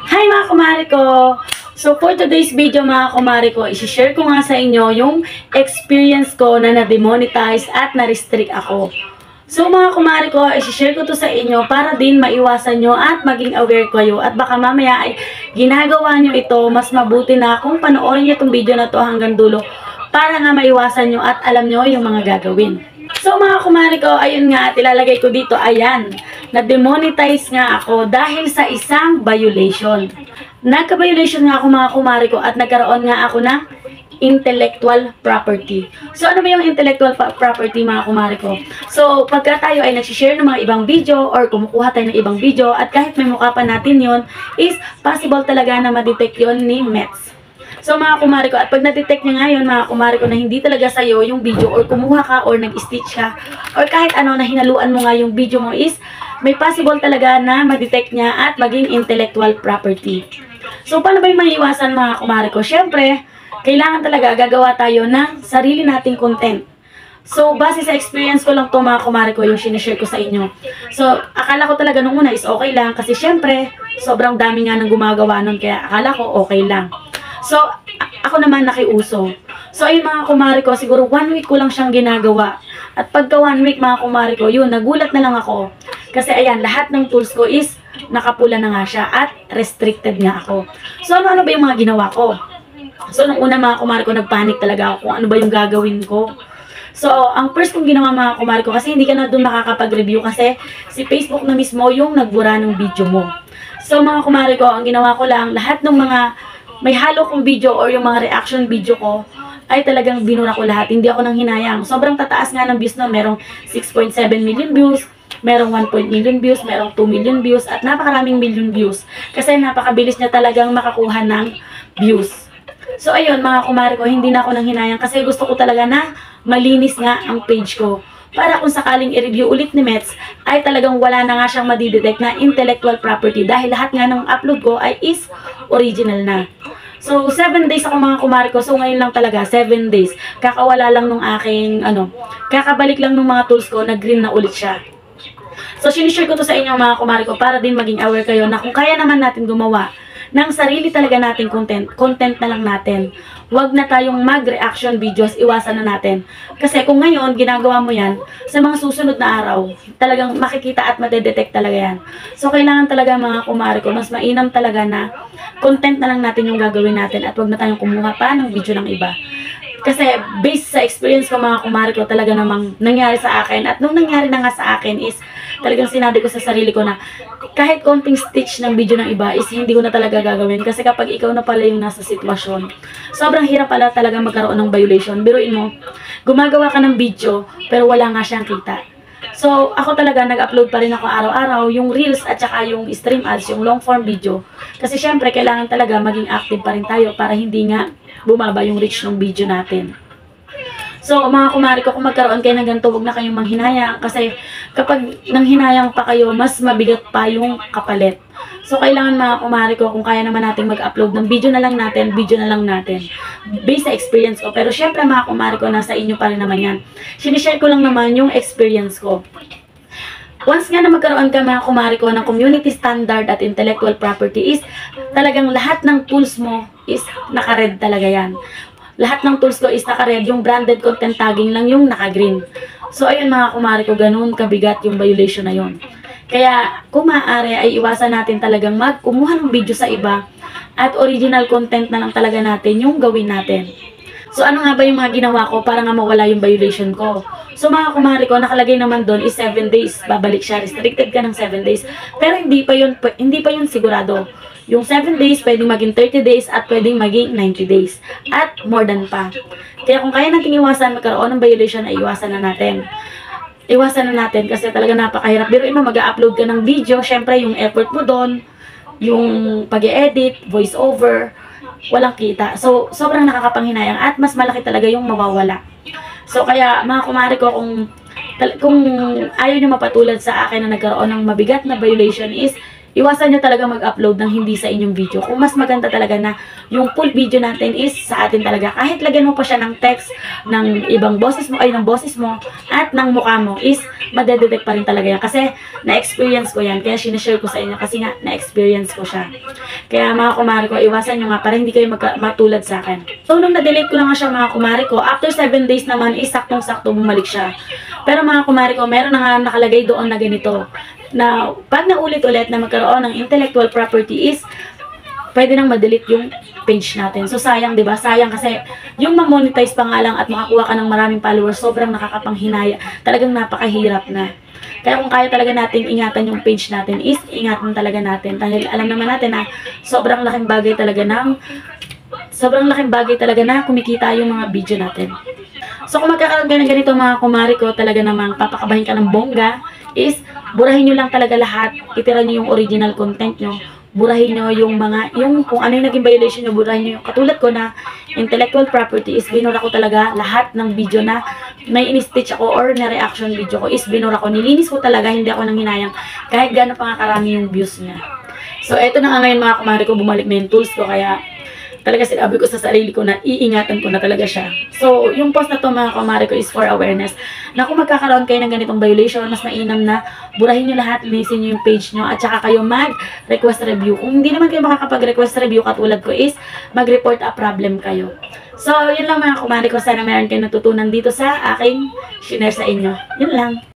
Hi mga kumare ko! So for today's video mga kumare ko, isi-share ko nga sa inyo yung experience ko na na-demonetize at na-restrict ako. So mga kumare ko, isi-share ko to sa inyo para din maiwasan nyo at maging aware kayo. At baka mamaya ay ginagawa nyo ito, mas mabuti na kung panoorin nyo itong video na to hanggang dulo para nga maiwasan nyo at alam nyo yung mga gagawin. So mga kumare ko, ayun nga, at ilalagay ko dito, ayan, na-demonetize nga ako dahil sa isang violation. Nagka-violation nga ako mga kumare ko at nagkaroon nga ako ng intellectual property. So ano ba yung intellectual property mga kumare ko? So pagka tayo ay nagsishare ng mga ibang video or kumukuha tayo ng ibang video at kahit may mukha pa natin yon, is possible talaga na ma-detect yun ni METS. So mga kumare ko, at pag na-detect niya ngayon mga kumare ko na hindi talaga sa'yo yung video or kumuha ka or nag-stitch ka or kahit ano na hinaluan mo nga yung video mo, is may possible talaga na ma-detect niya at maging intellectual property. So paano ba yung maiiwasan mga kumare ko? Syempre, kailangan talaga gagawa tayo ng sarili nating content. So base sa experience ko lang to mga kumare ko, yung sinishare ko sa inyo. So akala ko talaga nung una is okay lang kasi syempre sobrang dami nga nang gumagawa nun, kaya akala ko okay lang. So, ako naman nakiuso. So, ayun mga kumare ko, siguro 1 week ko lang siyang ginagawa. At pagka 1 week mga kumare ko, yun, nagulat na lang ako. Kasi ayan, lahat ng tools ko is nakapula na nga siya at restricted nga ako. So, ano ba yung mga ginawa ko? So, nung una mga kumare ko, nagpanic talaga ako kung ano ba yung gagawin ko. So, ang first kong ginawa mga kumare ko, kasi hindi ka na doon makakapag-review kasi si Facebook na mismo yung nagbura ng video mo. So, mga kumare ko, ang ginawa ko lang, lahat ng mga may halo kong video or yung mga reaction video ko ay talagang binura ko lahat. Hindi ako nang hinayang. Sobrang tataas nga ng views na. Merong 6.7 million views, merong 1 million views, merong 2 million views, at napakaraming million views. Kasi napakabilis niya talagang makakuha ng views. So ayun mga kumare ko, hindi na ako nang hinayang kasi gusto ko talaga na malinis nga ang page ko. Para kung sakaling i-review ulit ni METS, ay talagang wala na nga siyang madidetect na intellectual property dahil lahat nga ng upload ko ay is original na. So, 7 days ako mga kumare ko. So, ngayon lang talaga, 7 days. Kakawala lang nung aking, kakabalik lang nung mga tools ko, nag-green na ulit siya. So, sinishare ko to sa inyo mga kumare ko para din maging aware kayo na kung kaya naman natin gumawa ng sarili talaga nating content na lang natin. Huwag na tayong mag-reaction videos, iwasan na natin. Kasi kung ngayon, ginagawa mo yan, sa mga susunod na araw, talagang makikita at madedetect talaga yan. So, kailangan talaga mga kumare ko, mas mainam talaga na content na lang natin yung gagawin natin at huwag na tayong kumuha pa ng video ng iba. Kasi based sa experience ko mga kumare ko, talaga namang nangyari sa akin. At nung nangyari na nga sa akin is talagang sinabi ko sa sarili ko na kahit konting stitch ng video ng iba is hindi ko na talaga gagawin. Kasi kapag ikaw na pala yung nasa sitwasyon, sobrang hirap pala talaga magkaroon ng violation. Biruin mo, gumagawa ka ng video pero wala nga siyang kita. So, ako talaga, nag-upload pa rin ako araw-araw, yung reels at saka yung stream ads, yung long form video. Kasi syempre, kailangan talaga maging active pa rin tayo para hindi nga bumaba yung reach ng video natin. So, mga kumare ko, kung magkaroon kayo ng ganito, huwag na kayong manghinayang. Kasi kapag nanghinayang pa kayo, mas mabigat pa yung kapalit. So, kailangan mga kumare ko, kung kaya naman natin mag-upload ng video na lang natin, based sa experience ko. Pero syempre mga kumare ko, nasa inyo pa rin naman yan. Sinishare ko lang naman yung experience ko. Once nga na magkaroon ka mga kumare ko ng community standard at intellectual property, is talagang lahat ng tools mo is naka-red talaga yan. Lahat ng tools ko is naka-red, yung branded content tagging lang yung naka-green. So ayun mga kumare ko, ganun kabigat yung violation na yun. Kaya kung maaari ay iwasan natin talagang magkumuha ng video sa iba at original content na lang talaga natin yung gawin natin. So ano nga ba yung mga ginawa ko para nga mawala yung violation ko? So mga kumare ko, nakalagay naman doon is 7 days. Babalik siya, restricted ka ng 7 days. Pero hindi pa yun sigurado. Yung 7 days, pwedeng maging 30 days at pwedeng maging 90 days. At more than pa. Kaya kung kaya natin iwasan magkaroon ng violation, ay iwasan na natin. Iwasan na natin kasi talaga napakahirap. Pero mag-upload ka ng video, syempre yung effort mo doon, yung pag-edit, voice over, walang kita. So, sobrang nakakapanghinayang at mas malaki talaga yung mawawala. So, kaya mga kumare ko, kung ayaw nyo mapatulad sa akin na nagkaroon ng mabigat na violation, is iwasan nyo talaga mag-upload ng hindi sa inyong video. Kung mas maganda talaga na yung full video natin is sa atin talaga. Kahit lagyan mo pa siya ng text, ng ibang boses mo, ay ng boses mo, at ng mukha mo, is madedetect pa rin talaga yan. Kasi na-experience ko yan. Kaya sinashare ko sa inyo kasi nga na-experience ko siya. Kaya mga kumari ko, iwasan nyo nga para hindi kayo matulad sa akin. So, nung na-delete ko na nga siya mga kumari ko, after 7 days naman, is saktong-sakto bumalik siya. Pero mga kumari ko, meron na nga nakalagay doon na ganito, na pag naulit-ulit na magkaroon ng intellectual property is, pwede nang ma-delete yung page natin. So, sayang, di ba? Sayang kasi yung ma-monetize pa nga lang at makakuha ka ng maraming followers, sobrang nakakapanghinaya. Talagang napakahirap na. Kaya kung kaya talaga natin ingatan yung page natin is, ingatan talaga natin. Dahil alam naman natin na sobrang laking bagay talaga na kumikita yung mga video natin. So, kung magkakaroon ka ng ganito mga kumari ko, talaga namang papakabahin ka ng bongga, is, burahin nyo lang talaga lahat. Itira nyo yung original content nyo. Burahin nyo yung kung ano yung naging violation nyo, burahin nyo yung, katulad ko na, intellectual property is, binura ko talaga lahat ng video na may in-stitch ako or na reaction video ko is, binura ko. Nilinis ko talaga, hindi ako nang hinayang, kahit gano'n pa nga karami yung views niya. So, eto na nga ngayon mga kumari ko, bumalik na yung tools ko, kaya, talaga sinabi ko sa sarili ko na iingatan ko na talaga siya. So, yung post na to mga kumari ko is for awareness. Na kung magkakaroon kayo ng ganitong violation, mas mainam na burahin nyo lahat, linisin nyo yung page nyo, at saka kayo mag-request review. Kung hindi naman kayo makakapag-request review katulad ko is, mag-report a problem kayo. So, yun lang mga kumari ko. Sana meron kayo natutunan dito sa aking share sa inyo. Yun lang.